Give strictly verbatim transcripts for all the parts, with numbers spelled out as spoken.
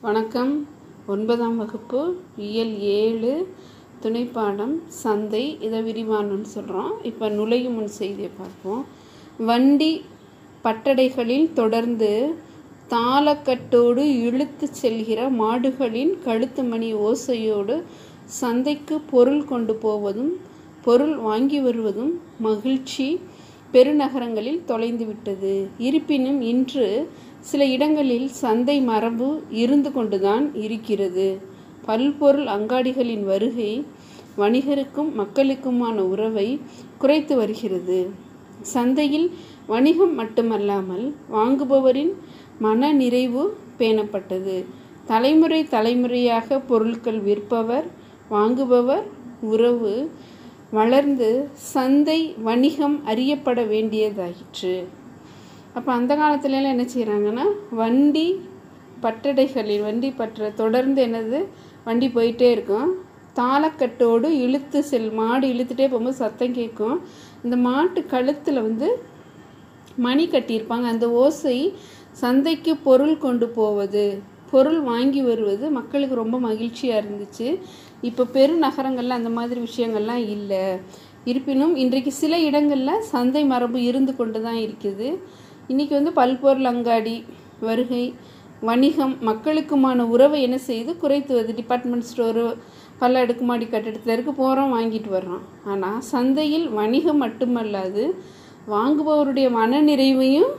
வணக்கம். ஒன்பதாம் வகுப்பு இயல் ஏழு துணைப்பாடம் சந்தை. இதை விரிவானம்னு சொல்கிறோம். இப்போ நுழையும் முன் செய்தியை பார்ப்போம். வண்டி பட்டடைகளில் தொடர்ந்து தாளக்கட்டோடு இழுத்து செல்கிற மாடுகளின் கழுத்து மணி ஓசையோடு சந்தைக்கு பொருள் கொண்டு போவதும் பொருள் வாங்கி வருவதும் மகிழ்ச்சி பெருநகரங்களில் தொலைந்துவிட்டது. இருப்பினும் இன்று சில இடங்களில் சந்தை மரபு இருந்து கொண்டுதான் இருக்கிறது. பல்பொருள் அங்காடிகளின் வருகை வணிகருக்கும் மக்களுக்குமான உறவை குறைத்து வருகிறது. சந்தையில் வணிகம் மட்டுமல்லாமல் வாங்குபவரின் மன நிறைவு பேணப்பட்டது. தலைமுறை தலைமுறையாக பொருட்கள் விற்பவர் வாங்குபவர் உறவு வளர்ந்து சந்தை வணிகம் அறியப்பட வேண்டியதாயிற்று. அப்போ அந்த காலத்துலலாம் என்ன செய்கிறாங்கன்னா, வண்டி பட்டடைகளில் வண்டி பற்ற தொடர்ந்து என்னது வண்டி போயிட்டே இருக்கும். தாளக்கட்டோடு இழுத்து செல் மாடு இழுத்துட்டே போகும்போது சத்தம் கேட்கும். இந்த மாட்டு கழுத்தில் வந்து மணி கட்டியிருப்பாங்க. அந்த ஓசை சந்தைக்கு பொருள் கொண்டு போவது பொருள் வாங்கி வருவது மக்களுக்கு ரொம்ப மகிழ்ச்சியாக இருந்துச்சு. இப்போ பெருநகரங்களில் அந்த மாதிரி விஷயங்கள்லாம் இல்லை. இருப்பினும் இன்றைக்கு சில இடங்களில் சந்தை மரபு இருந்து கொண்டு தான் இருக்குது. இன்றைக்கி வந்து பல்பொருள் அங்காடி வருகை வணிகம் மக்களுக்குமான உறவை என்ன செய்து குறைத்துவது. டிபார்ட்மெண்ட் ஸ்டோரு பல அடுக்குமாடி கட்டிடத்திற்கு போகிறோம், வாங்கிட்டு வர்றோம். ஆனால் சந்தையில் வணிகம் மட்டுமல்லாது வாங்குபவருடைய மன நிறைவையும்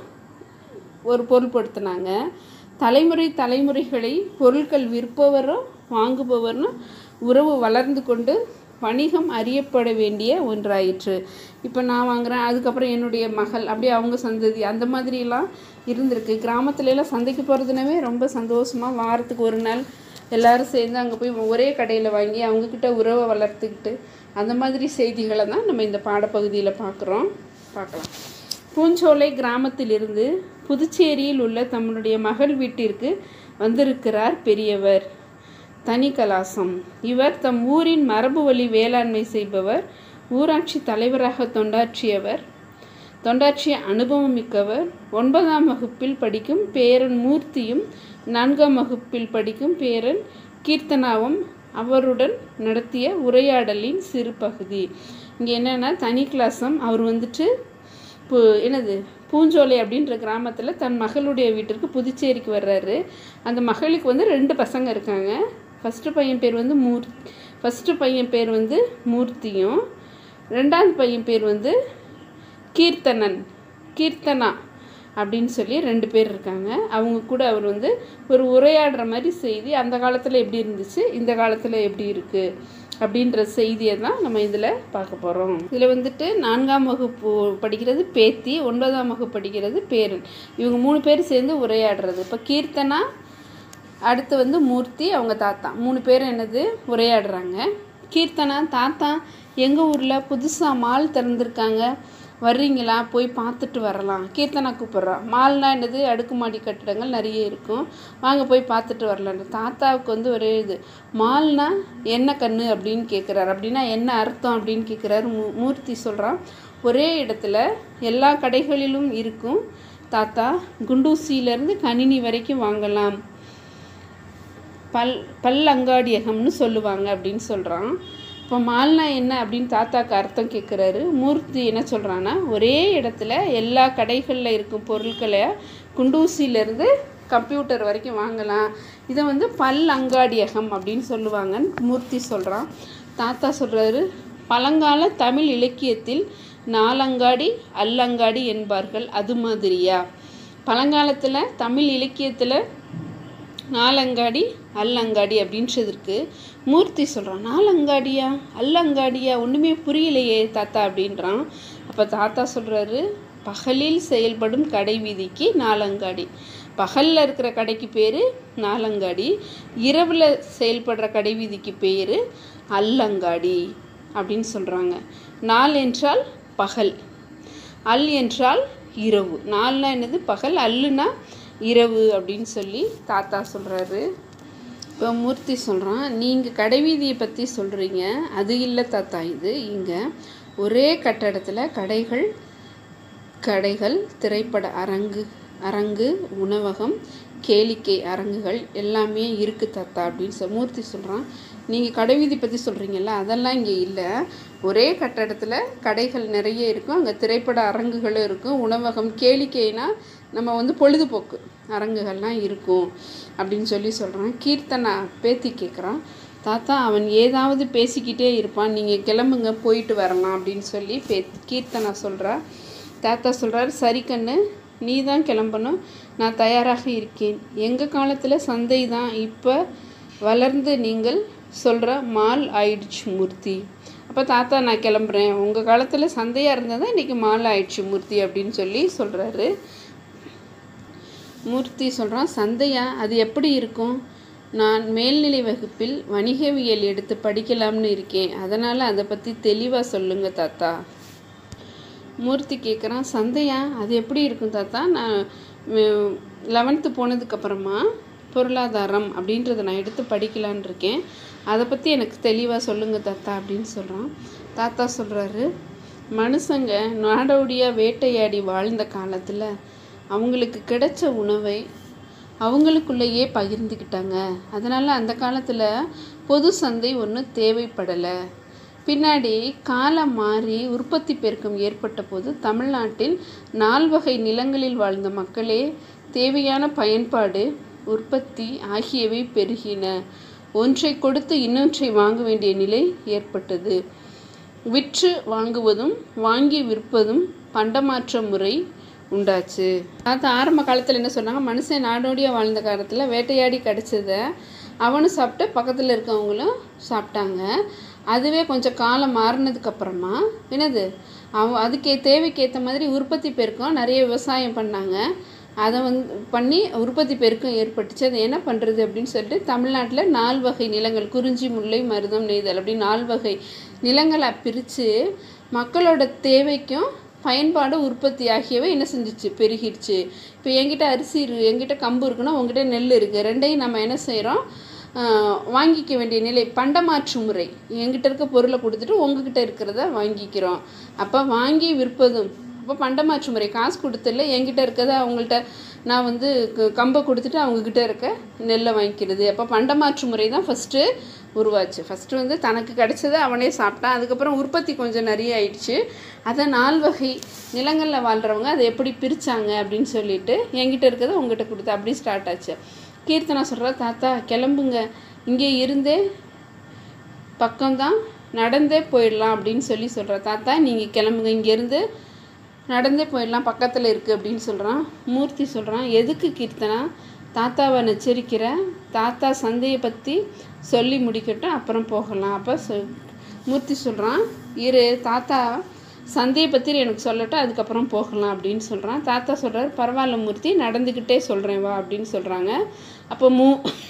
ஒரு பொருள்படுத்தினாங்க. தலைமுறை தலைமுறைகளை பொருட்கள் விற்பவரும் வாங்குபவரும் உறவு வளர்ந்து கொண்டு வணிகம் அறியப்பட வேண்டிய ஒன்றாயிற்று. இப்போ நான் வாங்குகிறேன், அதுக்கப்புறம் என்னுடைய மகள், அப்படியே அவங்க சந்ததி, அந்த மாதிரிலாம் இருந்திருக்கு. கிராமத்துலலாம் சந்தைக்கு போகிறதுனாவே ரொம்ப சந்தோஷமாக வாரத்துக்கு ஒரு நாள் எல்லோரும் சேர்ந்து அங்கே போய் ஒரே கடையில் வாங்கி அவங்கக்கிட்ட உறவை வளர்த்துக்கிட்டு அந்த மாதிரி செய்திகளை தான் நம்ம இந்த பாடப்பகுதியில் பார்க்குறோம் பார்க்கலாம். பூஞ்சோலை கிராமத்திலிருந்து புதுச்சேரியில் உள்ள தம்முடைய மகள் வீட்டிற்கு வந்திருக்கிறார் பெரியவர் தனிகலாசம். இவர் தம் ஊரின் மரபு வழி வேளாண்மை செய்பவர், ஊராட்சி தலைவராக தொண்டாற்றியவர் தொண்டாற்றிய அனுபவம் மிக்கவர். ஒன்பதாம் வகுப்பில் படிக்கும் பேரன் மூர்த்தியும் நான்காம் வகுப்பில் படிக்கும் பேரன் கீர்த்தனாவும் அவருடன் நடத்திய உரையாடலின் சிறு பகுதி. இங்கே என்னென்னா, தனிகலாசம் அவர் வந்துட்டு பூ என்னது பூஞ்சோலை அப்படின்ற கிராமத்தில் தன் மகளுடைய வீட்டிற்கு புதுச்சேரிக்கு வர்றாரு. அந்த மகளுக்கு வந்து ரெண்டு பசங்க இருக்காங்க. ஃபஸ்ட்டு பையன் பேர் வந்து மூர் ஃபஸ்ட்டு பையன் பேர் வந்து மூர்த்தியும் ரெண்டாவது பையன் பேர் வந்து கீர்த்தனன் கீர்த்தனா அப்படின்னு சொல்லி ரெண்டு பேர் இருக்காங்க. அவங்க கூட அவர் வந்து ஒரு உரையாடுற மாதிரி செய்தி, அந்த காலத்தில் எப்படி இருந்துச்சு, இந்த காலத்தில் எப்படி இருக்குது அப்படின்ற செய்தியை தான் நம்ம இதில் பார்க்க போகிறோம். இதில் வந்துட்டு நான்காம் வகுப்பு படிக்கிறது பேத்தி, ஒன்பதாம் வகுப்பு படிக்கிறது பேரன். இவங்க மூணு பேர் சேர்ந்து உரையாடுறது. இப்போ கீர்த்தனா, அடுத்து வந்து மூர்த்தி, அவங்க தாத்தா, மூணு பேரும் என்னது உரையாடுறாங்க. கீர்த்தனா, தாத்தா எங்கள் ஊரில் புதுசாக மால் திறந்துருக்காங்க, வர்றீங்களா, போய் பார்த்துட்டு வரலாம். கீர்த்தனா கூப்பிட்றா. மால்னா என்னது, அடுக்குமாடி கட்டிடங்கள் நிறைய இருக்கும், வாங்க போய் பார்த்துட்டு வரலான்னு. தாத்தாவுக்கு வந்து ஒரே இது, மால்னா என்ன கண்ணு அப்படின்னு கேட்குறாரு. அப்படின்னா என்ன அர்த்தம் அப்படின்னு கேட்குறாரு. மூ மூர்த்தி சொல்கிறான், ஒரே இடத்துல எல்லா கடைகளிலும் இருக்கும் தாத்தா, குண்டூசியிலேருந்து கணினி வரைக்கும் வாங்கலாம், பல் பல் அங்காடியகம்னு சொல்லுவாங்க அப்படின்னு சொல்கிறான். இப்போ மால்னா என்ன அப்படின்னு தாத்தாக்கு அர்த்தம் கேட்குறாரு. மூர்த்தி என்ன சொல்கிறான்னா, ஒரே இடத்துல எல்லா கடைகளில் இருக்கும் பொருட்களை குண்டூசியிலேருந்து கம்ப்யூட்டர் வரைக்கும் வாங்கலாம், இதை வந்து பல் அங்காடியகம் அப்படின்னு சொல்லுவாங்கன்னு மூர்த்தி சொல்கிறான். தாத்தா சொல்கிறாரு, பழங்கால தமிழ் இலக்கியத்தில் நாலங்காடி அல்லங்காடி என்பார்கள், அது மாதிரியா? பழங்காலத்தில் தமிழ் இலக்கியத்தில் நாலங்காடி அல்லங்காடி அப்படின்றதுக்கு மூர்த்தி சொல்கிறான். நாலங்காடியா அல்லங்காடியா ஒன்றுமே புரியலையே தாத்தா அப்படின்றான். அப்போ தாத்தா சொல்கிறாரு, பகலில் செயல்படும் கடை வீதிக்கு நாலங்காடி, பகலில் இருக்கிற கடைக்கு பேர் நாலங்காடி, இரவில் செயல்படுற கடை வீதிக்கு பேர் அல்லங்காடி அப்படின்னு சொல்கிறாங்க. நாள் என்றால் பகல், அல் என்றால் இரவு. நாள்னா என்னது பகல், அல்லுனா இரவு அப்படின்னு சொல்லி தாத்தா சொல்கிறாரு. இப்போ மூர்த்தி சொல்கிறான், நீங்கள் கடைவீதியை பற்றி சொல்கிறீங்க, அது இல்லை தாத்தா, இது இங்கே ஒரே கட்டடத்தில் கடைகள் கடைகள் திரைப்பட அரங்கு அரங்கு, உணவகம், கேளிக்கை அரங்குகள் எல்லாமே இருக்குது தாத்தா அப்படின்னு சொல் மூர்த்தி சொல்கிறான். நீங்கள் கடை வீதி பற்றி சொல்கிறீங்கல்ல, அதெல்லாம் இங்கே இல்லை. ஒரே கட்டடத்தில் கடைகள் நிறைய இருக்கும், அங்கே திரைப்பட அரங்குகளும் இருக்கும், உணவகம், கேளிக்கைனா நம்ம வந்து பொழுதுபோக்கு அரங்குகள்லாம் இருக்கும் அப்படின்னு சொல்லி சொல்கிறான். கீர்த்தனா பேத்தி கேட்குறான், தாத்தா அவன் ஏதாவது பேசிக்கிட்டே இருப்பான், நீங்கள் கிளம்புங்க போயிட்டு வரலாம் அப்படின்னு சொல்லி பே கீர்த்தனா சொல்கிறா. தாத்தா சொல்கிறார், சரி கண்ணு, நீ தான் கிளம்பணும், நான் தயாராக இருக்கேன். எங்கள் காலத்தில் சந்தை தான், இப்போ வளர்ந்து நீங்கள் சொல்கிற மால் ஆயிடுச்சு மூர்த்தி. அப்போ தாத்தா நான் கிளம்புறேன், உங்கள் காலத்தில் சந்தையாக இருந்தால் தான் இன்றைக்கி மால் ஆயிடுச்சு மூர்த்தி அப்படின்னு சொல்லி சொல்கிறாரு. மூர்த்தி சொல்கிறான், சந்தையா, அது எப்படி இருக்கும்? நான் மேல்நிலை வகுப்பில் வணிகவியல் எடுத்து படிக்கலாம்னு இருக்கேன், அதனால் அதை பற்றி தெளிவாக சொல்லுங்க தாத்தா. மூர்த்தி கேட்குறான், சந்தையா, அது எப்படி இருக்கும் தாத்தா? நான் லெவன்த்து போனதுக்கப்புறமா பொருளாதாரம் அப்படின்றத நான் எடுத்து படிக்கலான் இருக்கேன், அதை பற்றி எனக்கு தெளிவாக சொல்லுங்கள் தாத்தா அப்படின்னு சொல்கிறான். தாத்தா சொல்கிறாரு, மனுஷங்க நாடோடியாக வேட்டையாடி வாழ்ந்த காலத்தில் அவங்களுக்கு கிடைச்ச உணவை அவங்களுக்குள்ளேயே பகிர்ந்துக்கிட்டாங்க. அதனால் அந்த காலத்தில் பொது சந்தை ஒன்றும் தேவைப்படலை. பின்னாடி காலம் மாறி உற்பத்தி பெருக்கம் ஏற்பட்ட போது தமிழ்நாட்டில் நால்வகை நிலங்களில் வாழ்ந்த மக்களே தேவையான பயன்பாடு, உற்பத்தி ஆகியவை பெருகின. ஒன்றை கொடுத்து இன்னொன்றை வாங்க வேண்டிய நிலை ஏற்பட்டது. விற்று வாங்குவதும் வாங்கி விற்பதும் பண்டமாற்ற முறை உண்டாச்சு. அது ஆரம்ப காலத்தில் என்ன சொன்னாங்க, மனுஷன் நாடோடியாக வாழ்ந்த காலத்தில் வேட்டையாடி கிடச்சதை அவனும் சாப்பிட்டு பக்கத்தில் இருக்கவங்களும் சாப்பிட்டாங்க. அதுவே கொஞ்சம் காலம் மாறினதுக்கப்புறமா என்னது அவ அதுக்கே தேவைக்கேற்ற மாதிரி உற்பத்தி பெருக்கம் நிறைய விவசாயம் பண்ணாங்க. அதை வந்து பண்ணி உற்பத்தி பெருக்கம் ஏற்பட்டுச்சு. அது என்ன பண்ணுறது அப்படின்னு சொல்லிட்டு தமிழ்நாட்டில் நால் வகை நிலங்கள், குறிஞ்சி, முல்லை, மருதம், நெய்தல் அப்படி நால் வகை நிலங்களை பிரித்து மக்களோட தேவைக்கும் பயன்பாடு, உற்பத்தி ஆகியவை என்ன செஞ்சிச்சு, பெருகிடுச்சு. இப்போ என்கிட்ட அரிசி இருக்கு, என்கிட்ட கம்பு இருக்குன்னா உங்ககிட்ட நெல் இருக்குது, ரெண்டையும் நம்ம என்ன செய்கிறோம், வாங்கிக்க வேண்டிய நிலை, பண்டமாற்று முறை. என்கிட்ட இருக்க பொருளை கொடுத்துட்டு உங்ககிட்ட இருக்கிறத வாங்கிக்கிறோம். அப்போ வாங்கி விற்பதும், அப்போ பண்டமாற்று முறை, காசு கொடுத்துல என்கிட்ட இருக்கிறத அவங்கள்ட்ட நான் வந்து கம்பை கொடுத்துட்டு அவங்கக்கிட்ட இருக்க நெல்லை வாங்கிக்கிறது. அப்போ பண்டமாற்று முறை தான் ஃபஸ்ட்டு உருவாச்சு. ஃபஸ்ட்டு வந்து தனக்கு கிடச்சதை அவனே சாப்பிட்டான். அதுக்கப்புறம் உற்பத்தி கொஞ்சம் நிறைய ஆயிடுச்சு. அதை நால் வகை நிலங்களில் வாழ்கிறவங்க அதை எப்படி பிரித்தாங்க அப்படின்னு சொல்லிட்டு என்கிட்ட இருக்கிறத உங்ககிட்ட கொடுத்து அப்படி ஸ்டார்ட் ஆச்சு. கீர்த்தனா சொல்கிறா, தாத்தா கிளம்புங்க, இங்கே இருந்தே பக்கம்தான், நடந்தே போயிடலாம் அப்படின்னு சொல்லி சொல்கிறா. தாத்தா நீங்கள் கிளம்புங்க, இங்கேருந்து நடந்தே போயிடலாம், பக்கத்தில் இருக்குது அப்படின்னு சொல்கிறான். மூர்த்தி சொல்கிறான், எதுக்கு கீர்த்தனா, தாத்தாவை நச்சரிக்கிற, தாத்தா சந்தையை பற்றி சொல்லி முடிக்கட்டும், அப்புறம் போகலாம். அப்போ சொ மூர்த்தி சொல்கிறான், இரு தாத்தா சந்தையை பற்றி எனக்கு சொல்லட்டும், அதுக்கப்புறம் போகலாம் அப்படின்னு சொல்கிறான். தாத்தா சொல்கிறார், பரவாயில்ல மூர்த்தி, நடந்துக்கிட்டே சொல்கிறேன் வா அப்படின்னு சொல்கிறாங்க. அப்போ மூ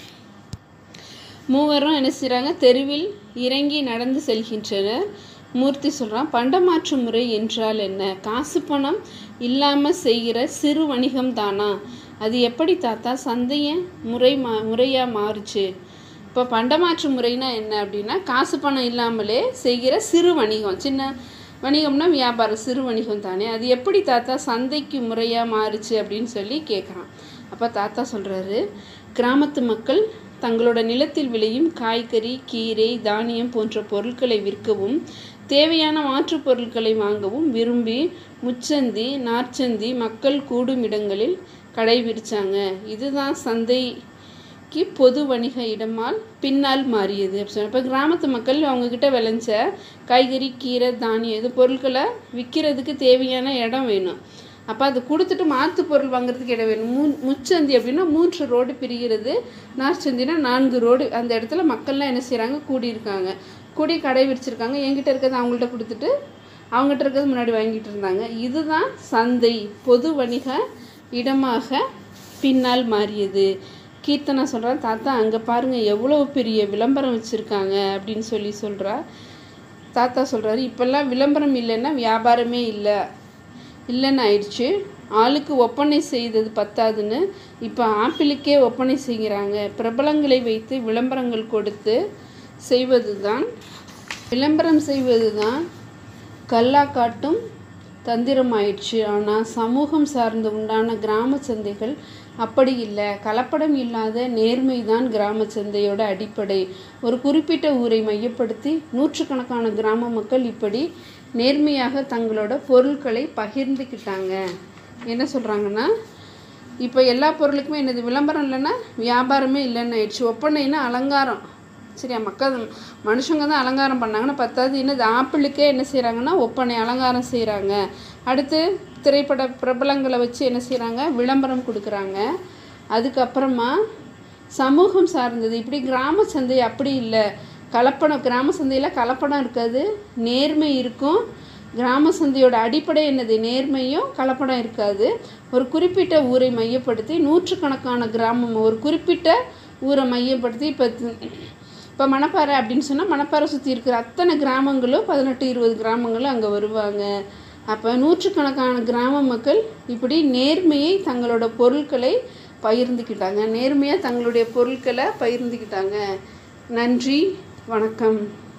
மூவரும் என்ன செய்கிறாங்க, தெருவில் இறங்கி நடந்து செல்கின்றனர். மூர்த்தி சொல்கிறான், பண்டமாற்று முறை என்றால் என்ன? காசு பணம் இல்லாமல் செய்கிற சிறு வணிகம் தானா? அது எப்படி தாத்தா சந்தையை முறை மா முறையாக மாறுச்சு? இப்போ பண்டமாற்று முறைனா என்ன அப்படின்னா, காசு பணம் இல்லாமலே செய்கிற சிறு வணிகம், சின்ன வணிகம்னா வியாபாரம், சிறு வணிகம் தானே, அது எப்படி தாத்தா சந்தைக்கு முறையாக மாறுச்சு அப்படின்னு சொல்லி கேட்குறான். அப்போ தாத்தா சொல்கிறாரு, கிராமத்து மக்கள் தங்களோட நிலத்தில் விளையும் காய்கறி, கீரை, தானியம் போன்ற பொருட்களை விற்கவும் தேவையான மாற்றுப் பொருட்களை வாங்கவும் விரும்பி முச்சந்தி, நார்ச்சந்தி மக்கள் கூடும் இடங்களில் கடை விரிச்சாங்க. இதுதான் சந்தைக்கு பொது வணிக இடமால் பின்னால் மாறியது அப்படி சொன்ன. இப்போ கிராமத்து மக்கள் அவங்கக்கிட்ட விளைஞ்ச காய்கறி, கீரை, தானியம் இது பொருட்களை விற்கிறதுக்கு தேவையான இடம் வேணும். அப்போ அது கொடுத்துட்டு மாற்று பொருள் வாங்குறதுக்கு இடம் வேணும். மூ முச்சந்தி அப்படின்னா மூன்று ரோடு பிரிகிறது, நார்ச்சந்தினா நான்கு ரோடு. அந்த இடத்துல மக்கள்லாம் என்ன செய்கிறாங்க, கூடியிருக்காங்க, கூடி கடை விரிச்சிருக்காங்க. என்கிட்ட இருக்கிறது அவங்கள்ட்ட கொடுத்துட்டு அவங்ககிட்ட இருக்கிறது முன்னாடி வாங்கிட்டு இருந்தாங்க. இதுதான் சந்தை பொது வணிக இடமாக பின்னால் மாறியது. கீர்த்தனா சொல்கிறா, தாத்தா அங்கே பாருங்கள் எவ்வளோ பெரிய விளம்பரம் வச்சுருக்காங்க அப்படின்னு சொல்லி சொல்கிறா. தாத்தா சொல்கிறாரு, இப்போல்லாம் விளம்பரம் இல்லைன்னா வியாபாரமே இல்லை இல்லைன்னு ஆயிடுச்சு. ஆளுக்கு ஒப்பனை செய்தது பத்தாதுன்னு இப்போ ஆப்பிளுக்கே ஒப்பனை செய்கிறாங்க. பிரபலங்களை வைத்து விளம்பரங்கள் கொடுத்து செய்வது தான் விளம்பரம் செய்வது தான் கல்லா காட்டும் தந்திரம் ஆயிடுச்சு. ஆனால் சமூகம் சார்ந்து உண்டான கிராம சந்தைகள் அப்படி இல்லை. கலப்படம் இல்லாத நேர்மை தான் கிராம சந்தையோட அடிப்படை. ஒரு குறிப்பிட்ட ஊரை மையப்படுத்தி நூற்றுக்கணக்கான கிராம மக்கள் இப்படி நேர்மையாக தங்களோட பொருட்களை பகிர்ந்துக்கிட்டாங்க. என்ன சொல்கிறாங்கன்னா, இப்போ எல்லா பொருளுக்குமே என்னது விளம்பரம் இல்லைன்னா வியாபாரமே இல்லைன்னு ஆயிடுச்சு. ஒப்பனைன்னா அலங்காரம், சரியா? மக்கள் மனுஷங்க தான் அலங்காரம் பண்ணாங்கன்னா பத்தாவது என்னது ஆப்பிளுக்கே என்ன செய்கிறாங்கன்னா ஒப்பனை அலங்காரம் செய்கிறாங்க. அடுத்து திரைப்பட பிரபலங்களை வச்சு என்ன செய்கிறாங்க, விளம்பரம் கொடுக்குறாங்க. அதுக்கப்புறமா சமூகம் சார்ந்தது. இப்படி கிராம சந்தை அப்படி இல்லை. கலப்படம், கிராம சந்தையில் கலப்படம் இருக்காது, நேர்மை இருக்கும். கிராம சந்தையோட அடிப்படை என்னது, நேர்மையும் கலப்படம் இருக்காது. ஒரு குறிப்பிட்ட ஊரை மையப்படுத்தி நூற்றுக்கணக்கான கிராமம், ஒரு குறிப்பிட்ட ஊரை மையப்படுத்தி இப்போ இப்போ மணப்பாறை அப்படின்னு சொன்னால் மணப்பாறை சுற்றி இருக்கிற அத்தனை கிராமங்களும் பதினெட்டு இருபது கிராமங்களும் அங்கே வருவாங்க. அப்போ நூற்றுக்கணக்கான கிராம மக்கள் இப்படி நேர்மையை தங்களோட பொருட்களை பகிர்ந்துக்கிட்டாங்க. நேர்மையாக தங்களுடைய பொருட்களை பகிர்ந்துக்கிட்டாங்க. நன்றி, வணக்கம்.